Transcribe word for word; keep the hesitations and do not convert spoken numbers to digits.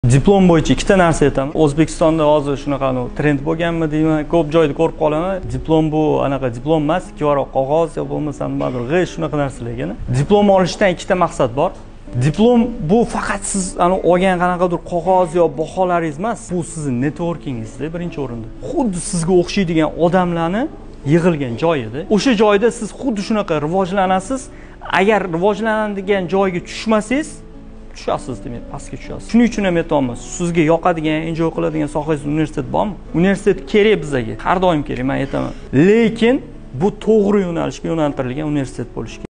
Diplom bo'yicha ikkita narsa aytaman. O'zbekistonda hozir shunaqa trend bo'lganmi deyman, ko'p joyda ko'rib qolaman. Diplom bu anaqa diplom emas, ikki varaq qog'oz yo bo'lmasa nimadir, g'ij shunaqa narsalar ekan. Diplom olishdan ikkita maqsad bor. Diplom bu faqat siz ana olgan qanaqadir qog'oz yo baholaringiz emas, bu sizning networkingizda birinchi o'rinda. Xuddi sizga o'xshaydigan odamlarni yig'ilgan joy edi. O'sha joyda siz xuddi shunaqa rivojlanasiz. Agar rivojlanadigan joyga tushmasangiz, tushasiz demak, pastga tushasiz. Shuning uchun ham aytaman, sizga yoqadigan, enjoy qiladigan sohangiz universitet bormi? Universitet kerak bizga, har doim kerak, men aytaman. Lekin bu to'g'ri yo'nalishga yo'naltirilgan universitet bo'lishi kerak.